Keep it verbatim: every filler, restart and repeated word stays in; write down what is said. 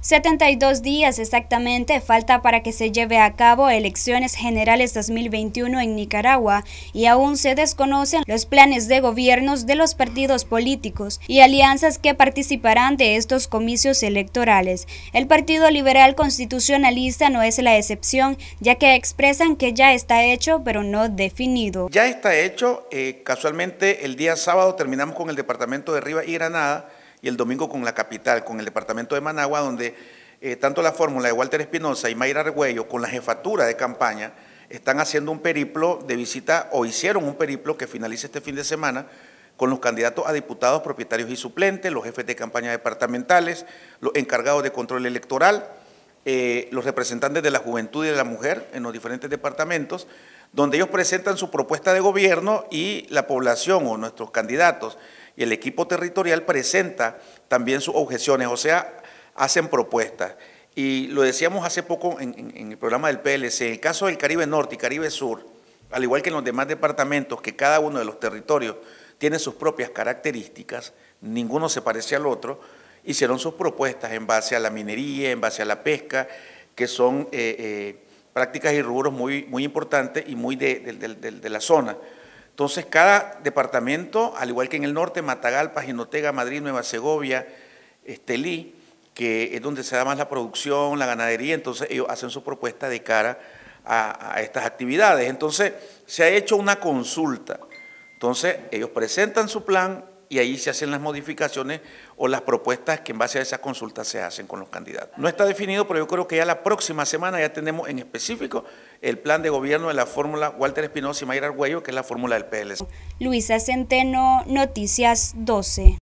setenta y dos días exactamente falta para que se lleve a cabo elecciones generales dos mil veintiuno en Nicaragua y aún se desconocen los planes de gobiernos de los partidos políticos y alianzas que participarán de estos comicios electorales. El Partido Liberal Constitucionalista no es la excepción, ya que expresan que ya está hecho pero no definido. Ya está hecho, eh, casualmente el día sábado terminamos con el departamento de Rivas y Granada, y el domingo con la capital, con el departamento de Managua, donde eh, tanto la fórmula de Walter Espinosa y Mayra Argüello, con la jefatura de campaña, están haciendo un periplo de visita, o hicieron un periplo que finaliza este fin de semana, con los candidatos a diputados, propietarios y suplentes, los jefes de campaña departamentales, los encargados de control electoral, eh, los representantes de la juventud y de la mujer en los diferentes departamentos, donde ellos presentan su propuesta de gobierno y la población o nuestros candidatos y el equipo territorial presenta también sus objeciones, o sea, hacen propuestas. Y lo decíamos hace poco en, en, en el programa del P L C, en el caso del Caribe Norte y Caribe Sur, al igual que en los demás departamentos, que cada uno de los territorios tiene sus propias características, ninguno se parece al otro, hicieron sus propuestas en base a la minería, en base a la pesca, que son eh, eh, prácticas y rubros muy, muy importantes y muy de, de, de, de, de la zona. Entonces, cada departamento, al igual que en el norte, Matagalpa, Jinotega, Madrid, Nueva Segovia, Estelí, que es donde se da más la producción, la ganadería, entonces ellos hacen su propuesta de cara a, a estas actividades. Entonces, se ha hecho una consulta. Entonces, ellos presentan su plan y ahí se hacen las modificaciones o las propuestas que en base a esa consulta se hacen con los candidatos. No está definido, pero yo creo que ya la próxima semana ya tenemos en específico el plan de gobierno de la fórmula Walter Espinosa y Mayra Argüello, que es la fórmula del P L C. Luisa Centeno, Noticias doce.